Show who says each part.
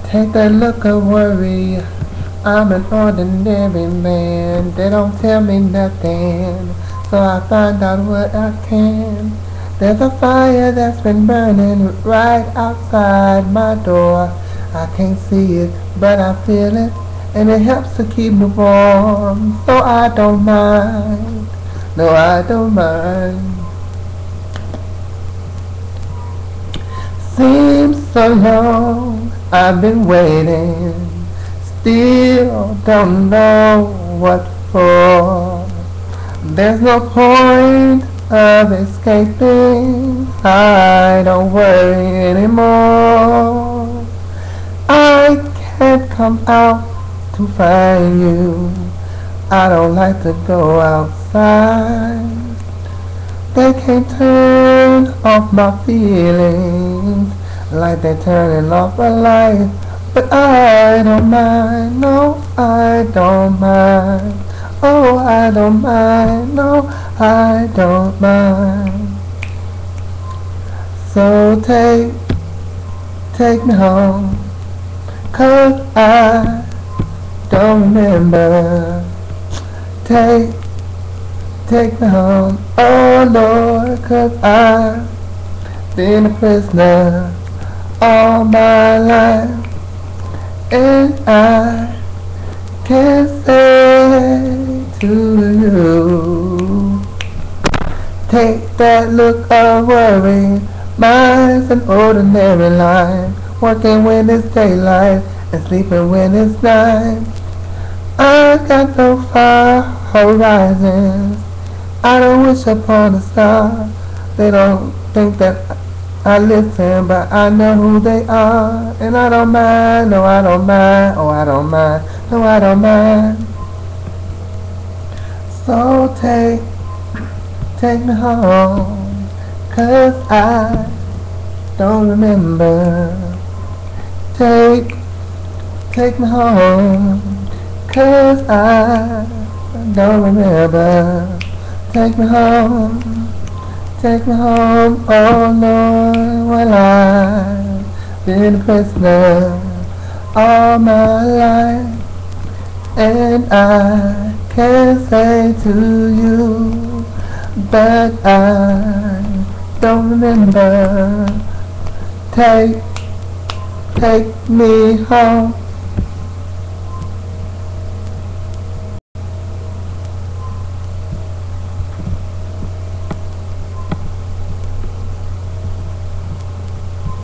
Speaker 1: Take a look at worry. I'm an ordinary man. They don't tell me nothing, so I find out what I can. There's a fire that's been burning right outside my door. I can't see it, but I feel it, and it helps to keep me warm. So I don't mind. No, I don't mind. Seems so long I've been waiting, still don't know what for. There's no point of escaping, I don't worry anymore. I can't come out to find you, I don't like to go outside. They can't turn off my feelings like they're turning off a light. But I don't mind, no, I don't mind. Oh, I don't mind, no, I don't mind. So take me home, 'cause I don't remember. Take me home, oh Lord, 'cause I've been a prisoner all my life, and I can't say to you, take that look of worry. Mine's an ordinary life, working when it's daylight and sleeping when it's night. I got no far horizons, I don't wish upon a star. They don't think that I listen, but I know who they are. And I don't mind, no I don't mind, oh I don't mind, no I don't mind. So take me home, 'cause I don't remember. Take me home, 'cause I don't remember. Take me home, oh Lord. Well, I've been a prisoner all my life, and I can't say to you, but I don't remember. Take me home.